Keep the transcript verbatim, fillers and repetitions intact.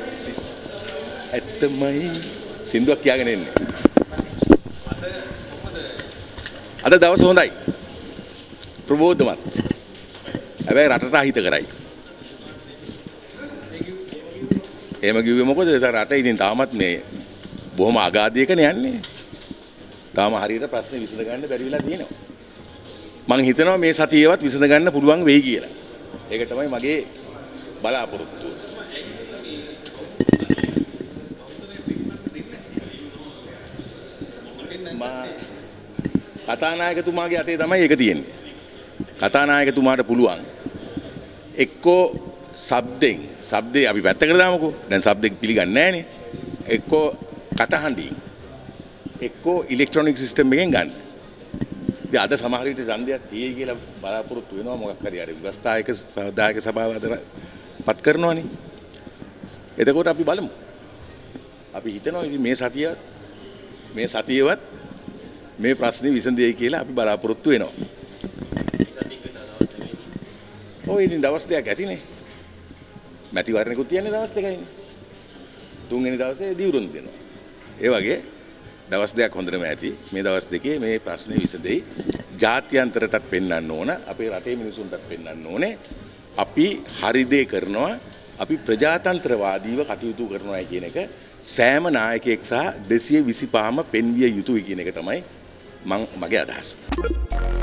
ඇත්තමයි සින්දුවක් කියාගෙන එන්නේ. අද දවස හොඳයි. ප්‍රබෝධමත්. හැබැයි රටට අහිත කරයි. එහෙම කිව්වේ මොකද? රට ඉතින් තාමත් මේ බොහොම අගාධයකනේ යන්නේ. තාම හරියට ප්‍රශ්නේ විසඳ ගන්න බැරි වෙලා තියෙනවා. මම හිතනවා මේ සතියේවත් විසඳ ගන්න පුළුවන් වෙයි කියලා. ඒක තමයි මගේ බලාපොරොත්තුව. මා කතානායකතුමාගේ අතේ තමයි ඒක තියෙන්නේ. කතානායකතුමාට පුළුවන් එක්කෝ ශබ්දෙන් ශබ්දේ අපි පැත්තකට දාමුකෝ. දැන් ශබ්දෙ පිළිගන්නේ නැහනේ. එක්කෝ කටහඬින් එක්කෝ ඉලෙක්ට්‍රොනික සිස්ටම් එකෙන් ගන්න. ඉතින් අද සමහර විට ඡන්දයක් තියෙයි කියලා බලාපොරොත්තු වෙනවා මොකක් හරි අර විවස්ථායක සහායක සභාව අතර පත් කරනවනේ. එතකොට අපි බලමු. අපි හිතනවා ඉතින් මේ සතිය මේ සතියේවත් මේ ප්‍රශ්නේ විසඳෙයි කියලා අපි බලාපොරොත්තු වෙනවා. ඔය ඉතින් දවස් දෙකක් ඇතිනේ. මැතිවරණයකුත් තියන්නේ දවස් දෙකයිනේ. තුන්වෙනි දවසේ දිවුරුම් දෙනවා. ඒ වගේ දවස් දෙකක් හොඳටම ඇති. මේ දවස් දෙකේ මේ ප්‍රශ්නේ විසඳෙයි. ජාත්‍යන්තරයටත් පෙන්වන්න ඕන. අපේ රටේ මිනිසුන්ටත් පෙන්වන්න ඕනේ. අපි හරි දේ කරනවා. අපි ප්‍රජාතන්ත්‍රවාදීව කටයුතු කරනවා කියන එක සෑම නායකයෙක් සහ දෙසිය විසිපහම පෙන්විය යුතුයි කියන එක තමයි මම මගේ අදහස.